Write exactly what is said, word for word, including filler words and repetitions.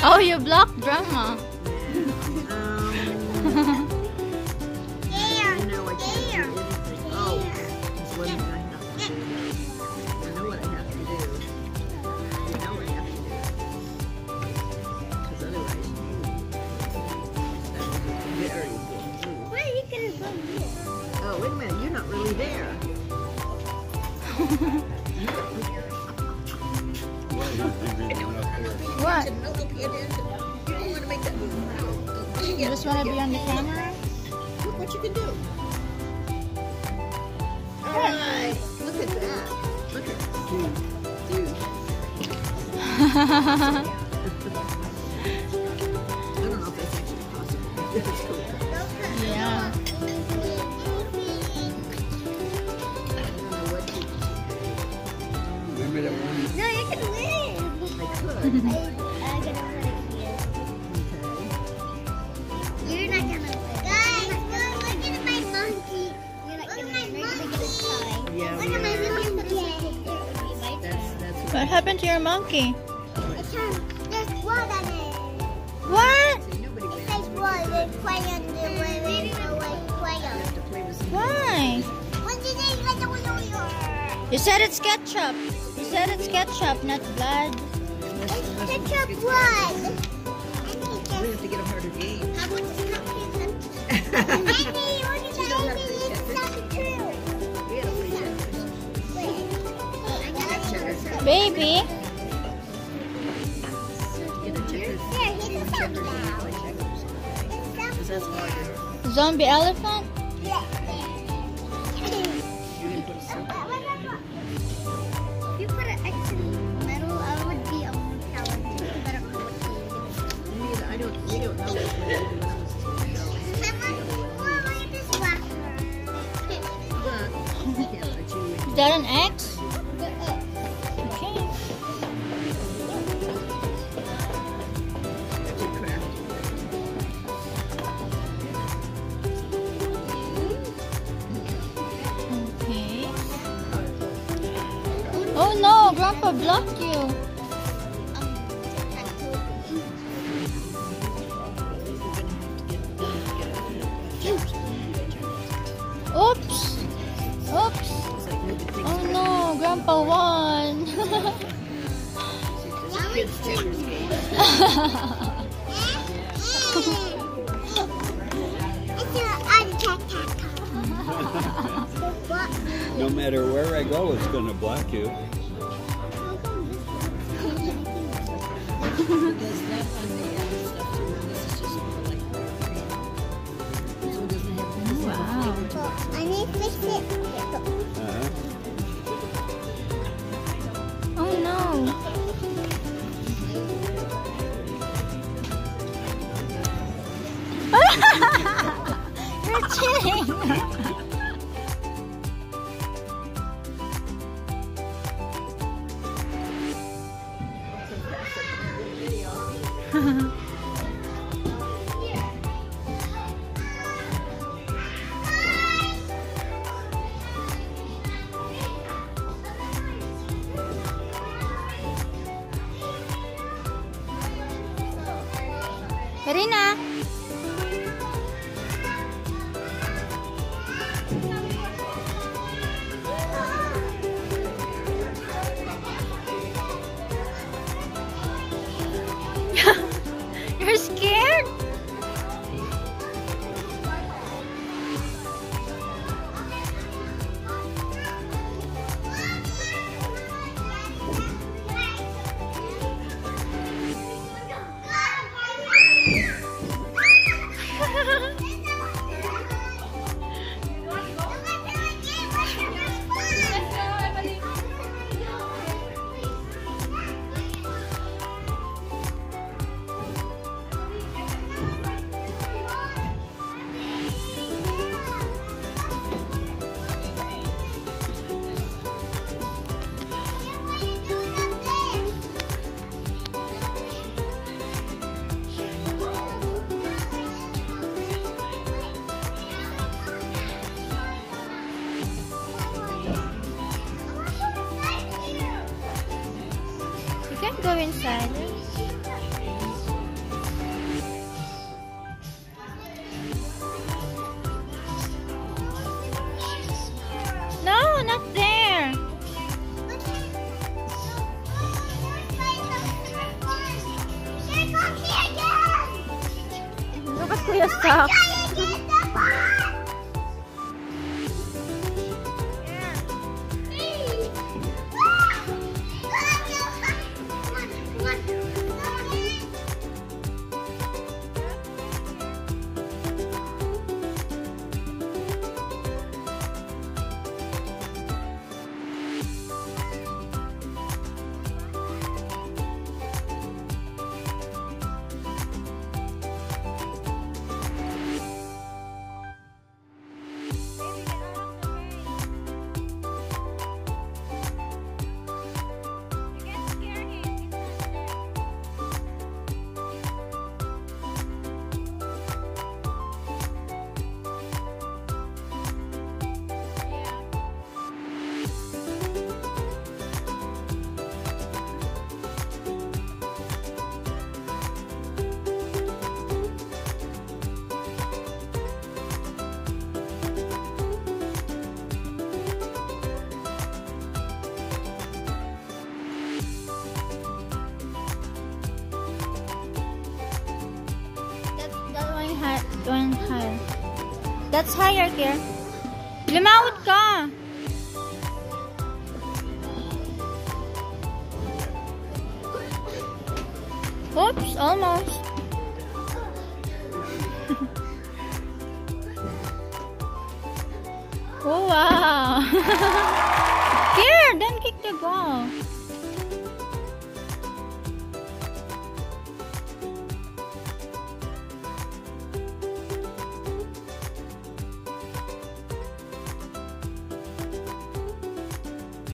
Oh, you blocked Grandma. Um, I know I can't do anything. Oh, just one thing I have to do. I know what I have to do. I know what I have to do. Because otherwise, that would be very good. Where are you gonna go here? Oh, wait a minute. You're not really there. What? No, look, it is. You don't want to make that move. You just want to be on the camera? Look what you can do. All right. Look at that. Look at that. Dude. I don't know if that's actually possible. It's cool. Yeah. I don't know what you Remember that one? No, you can live. I could. I'm gonna put it here. You're not gonna live. Guys, look at my monkey. You're not gonna live. You're gonna get a tie. Yeah, Look we at my are. monkey. That's, that's What happened to your monkey? It's her- There's blood on it. What? See, nobody It wins. says blood. It's crayon. The way we know like crayon. To play with some Why? What did they let the window here? You said it's ketchup. You said it's ketchup, not blood. It's ketchup blood. I think We have that's. to get a harder game. How about this cupcake? Amy, look at You don't have that. to Amy, check it's it. not true. We had a free checkers. Wait. I got Checkers. Baby. Get a checkers. There, he's Game a of sound checkers. You now. play checkers. Because that's harder. Zombie elephant? Yeah. You can put a circle. If you put an X in the middle, I would be a more talented. I don't know what to do. Neither- I don't, we don't know what we're going to do. Mama, oh, look at this black one. But, I can't let you Is that an X? The X. Okay. let you craft. Okay. Oh no, Grandpa blocked you. Um, Oops. Oops. It's like moving things Oh around. no, Grandpa won. It's a kids' checkers game. No matter where I go, it's going to block you. It does that on the other stuff too, and this is just more like so it doesn't have this Wow. flavor to it. I need to fix it. Uh-huh. Oh no. You're cheating. Karina. You're scared? You can go inside. the stuff. One higher. That's higher, Kier. Lumawit ka! Oops, almost. Oh, wow!